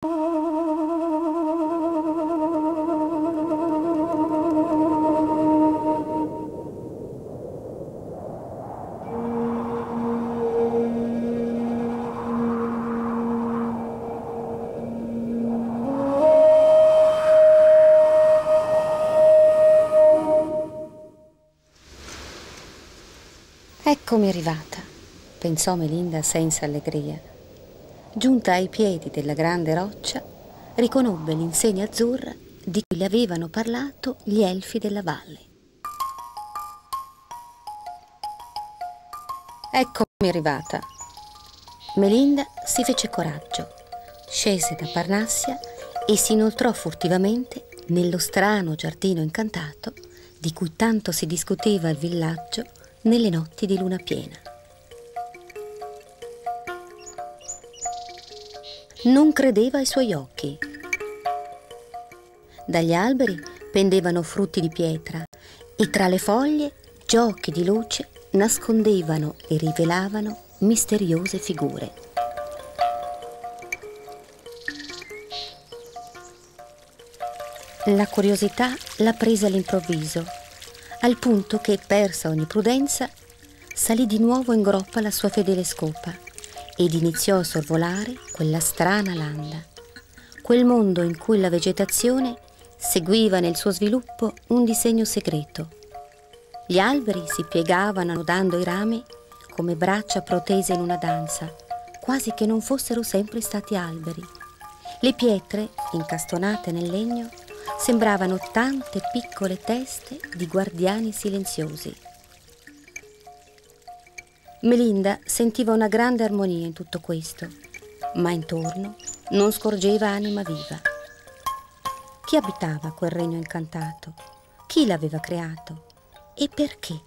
Eccomi arrivata, pensò Melinda senza allegria. Giunta ai piedi della grande roccia, riconobbe l'insegna azzurra di cui le avevano parlato gli elfi della valle. Eccomi arrivata. Melinda si fece coraggio, scese da Parnassia e si inoltrò furtivamente nello strano giardino incantato di cui tanto si discuteva al villaggio nelle notti di luna piena. Non credeva ai suoi occhi. Dagli alberi pendevano frutti di pietra e tra le foglie giochi di luce nascondevano e rivelavano misteriose figure. La curiosità la prese all'improvviso, al punto che, persa ogni prudenza, salì di nuovo in groppa alla sua fedele scopa ed iniziò a sorvolare quella strana landa, quel mondo in cui la vegetazione seguiva nel suo sviluppo un disegno segreto. Gli alberi si piegavano annodando i rami come braccia protese in una danza, quasi che non fossero sempre stati alberi. Le pietre, incastonate nel legno, sembravano tante piccole teste di guardiani silenziosi. Melinda sentiva una grande armonia in tutto questo, ma intorno non scorgeva anima viva. Chi abitava quel regno incantato? Chi l'aveva creato? E perché?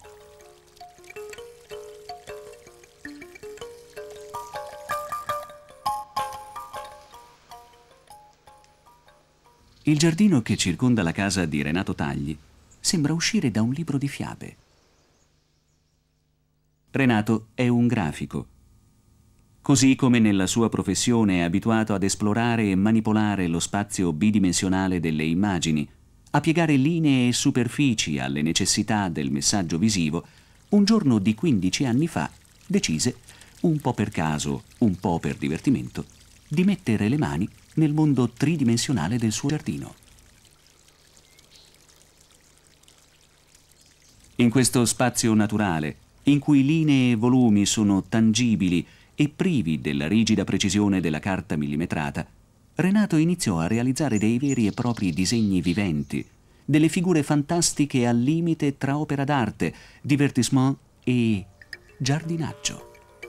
Il giardino che circonda la casa di Renato Tagli sembra uscire da un libro di fiabe. Renato è un grafico. Così come nella sua professione è abituato ad esplorare e manipolare lo spazio bidimensionale delle immagini, a piegare linee e superfici alle necessità del messaggio visivo, un giorno di 15 anni fa decise, un po' per caso, un po' per divertimento, di mettere le mani nel mondo tridimensionale del suo giardino. In questo spazio naturale, in cui linee e volumi sono tangibili e privi della rigida precisione della carta millimetrata, Renato iniziò a realizzare dei veri e propri disegni viventi, delle figure fantastiche al limite tra opera d'arte, divertissement e giardinaggio.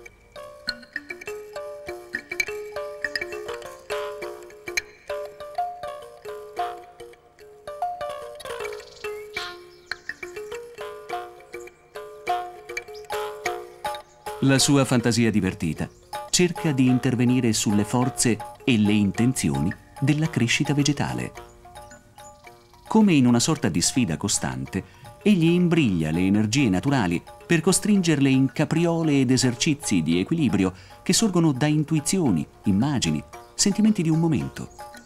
La sua fantasia divertita cerca di intervenire sulle forze e le intenzioni della crescita vegetale. Come in una sorta di sfida costante, egli imbriglia le energie naturali per costringerle in capriole ed esercizi di equilibrio che sorgono da intuizioni, immagini, sentimenti di un momento.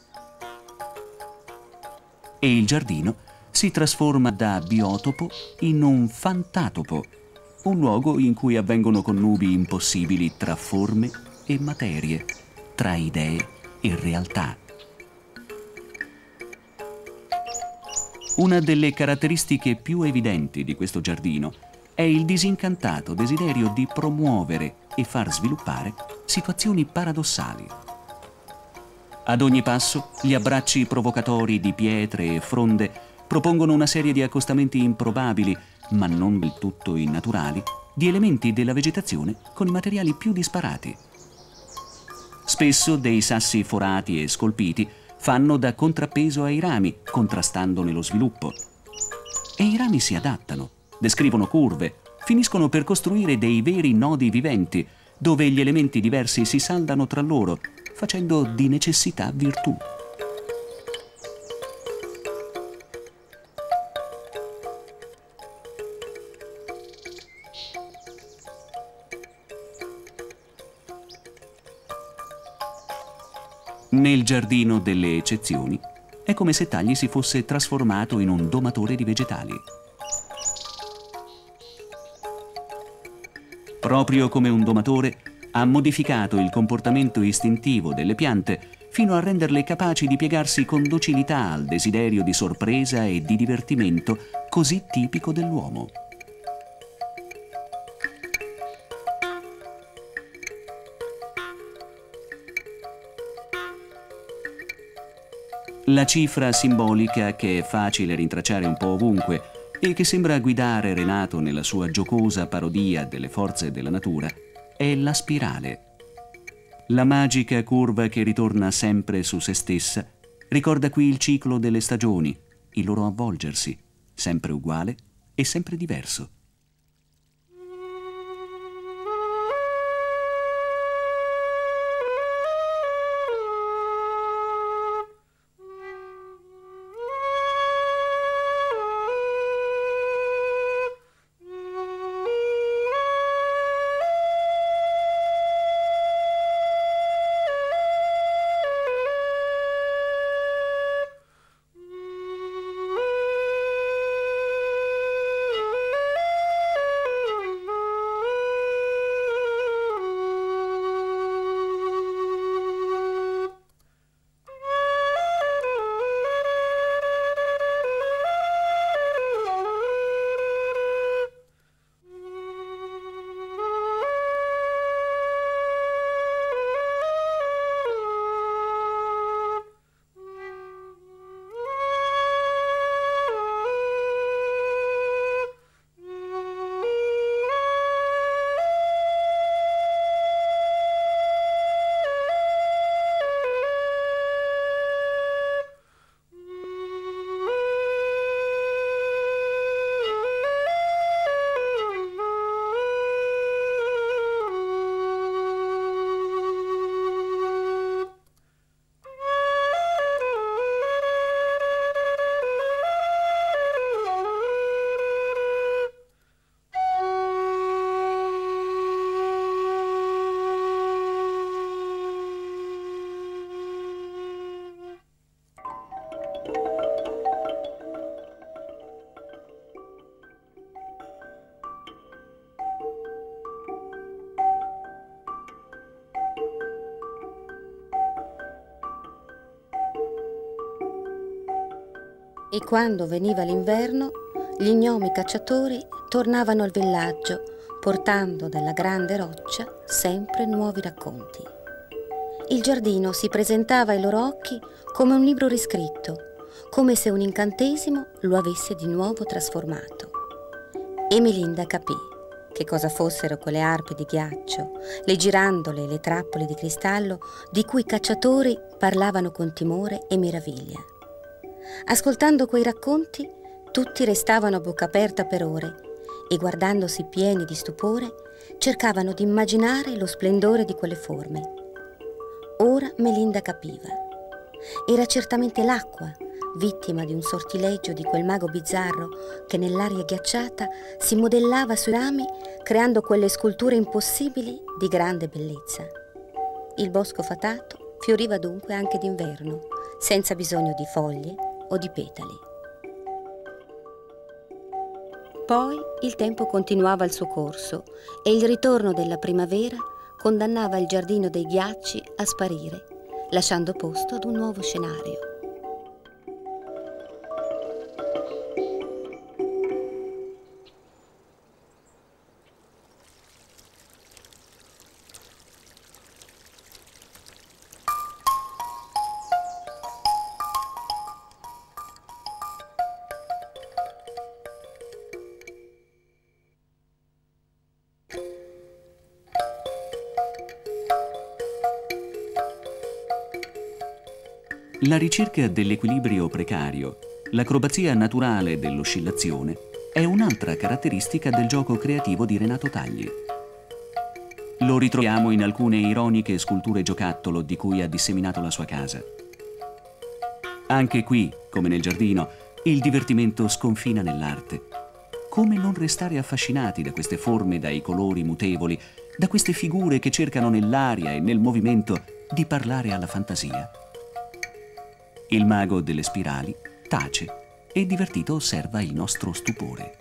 E il giardino si trasforma da biotopo in un fantatopo, un luogo in cui avvengono connubi impossibili tra forme e materie, tra idee e realtà. Una delle caratteristiche più evidenti di questo giardino è il disincantato desiderio di promuovere e far sviluppare situazioni paradossali. Ad ogni passo, gli abbracci provocatori di pietre e fronde propongono una serie di accostamenti improbabili, ma non del tutto innaturali, di elementi della vegetazione con i materiali più disparati. Spesso dei sassi forati e scolpiti fanno da contrappeso ai rami, contrastando nello sviluppo. E i rami si adattano, descrivono curve, finiscono per costruire dei veri nodi viventi, dove gli elementi diversi si saldano tra loro, facendo di necessità virtù. Nel giardino delle eccezioni è come se Tagli si fosse trasformato in un domatore di vegetali. Proprio come un domatore, ha modificato il comportamento istintivo delle piante fino a renderle capaci di piegarsi con docilità al desiderio di sorpresa e di divertimento così tipico dell'uomo. La cifra simbolica che è facile rintracciare un po' ovunque e che sembra guidare Renato nella sua giocosa parodia delle forze della natura è la spirale. La magica curva che ritorna sempre su se stessa ricorda qui il ciclo delle stagioni, il loro avvolgersi, sempre uguale e sempre diverso. E quando veniva l'inverno, gli gnomi cacciatori tornavano al villaggio, portando dalla grande roccia sempre nuovi racconti. Il giardino si presentava ai loro occhi come un libro riscritto, come se un incantesimo lo avesse di nuovo trasformato. E Melinda capì che cosa fossero quelle arpe di ghiaccio, le girandole e le trappole di cristallo di cui i cacciatori parlavano con timore e meraviglia. Ascoltando quei racconti, tutti restavano a bocca aperta per ore e, guardandosi pieni di stupore, cercavano di immaginare lo splendore di quelle forme. Ora Melinda capiva. Era certamente l'acqua, vittima di un sortileggio di quel mago bizzarro che nell'aria ghiacciata si modellava sui rami, creando quelle sculture impossibili di grande bellezza. Il bosco fatato fioriva dunque anche d'inverno, senza bisogno di foglie o di petali. Poi il tempo continuava il suo corso e il ritorno della primavera condannava il giardino dei ghiacci a sparire, lasciando posto ad un nuovo scenario. La ricerca dell'equilibrio precario, l'acrobazia naturale dell'oscillazione è un'altra caratteristica del gioco creativo di Renato Tagli. Lo ritroviamo in alcune ironiche sculture giocattolo di cui ha disseminato la sua casa. Anche qui, come nel giardino, il divertimento sconfina nell'arte. Come non restare affascinati da queste forme dai colori mutevoli, da queste figure che cercano nell'aria e nel movimento di parlare alla fantasia. Il mago delle spirali tace e divertito osserva il nostro stupore.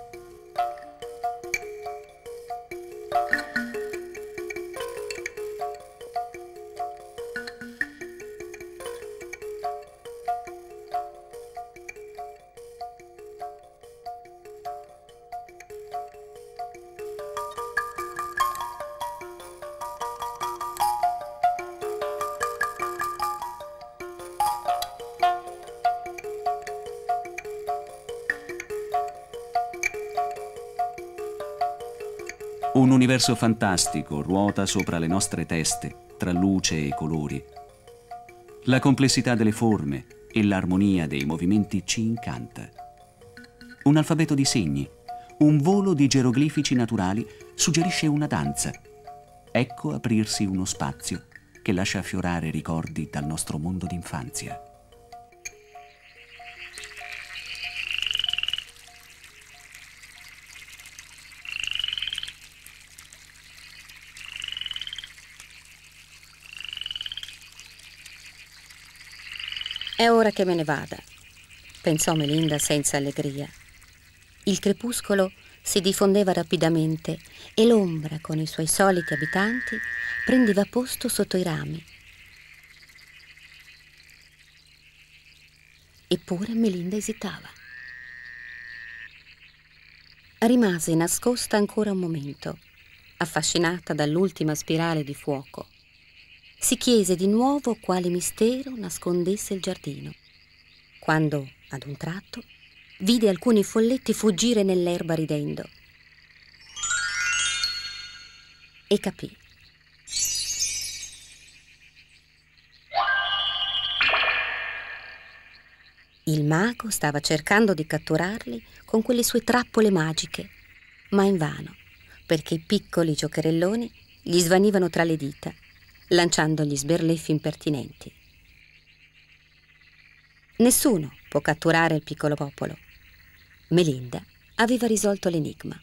Un universo fantastico ruota sopra le nostre teste, tra luce e colori. La complessità delle forme e l'armonia dei movimenti ci incanta. Un alfabeto di segni, un volo di geroglifici naturali suggerisce una danza. Ecco aprirsi uno spazio che lascia affiorare ricordi dal nostro mondo d'infanzia. È ora che me ne vada, pensò Melinda senza allegria. Il crepuscolo si diffondeva rapidamente e l'ombra, con i suoi soliti abitanti, prendeva posto sotto i rami. Eppure Melinda esitava. Rimase nascosta ancora un momento, affascinata dall'ultima spirale di fuoco. Si chiese di nuovo quale mistero nascondesse il giardino, quando, ad un tratto, vide alcuni folletti fuggire nell'erba ridendo. E capì. Il mago stava cercando di catturarli con quelle sue trappole magiche, ma invano, perché i piccoli giocherelloni gli svanivano tra le dita, lanciandogli sberleffi impertinenti. Nessuno può catturare il piccolo popolo. Melinda aveva risolto l'enigma.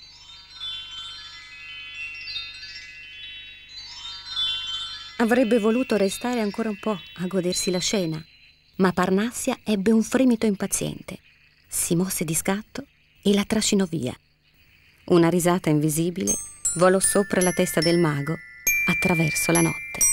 Avrebbe voluto restare ancora un po' a godersi la scena, ma Parnassia ebbe un fremito impaziente. Si mosse di scatto e la trascinò via. Una risata invisibile volò sopra la testa del mago attraverso la notte.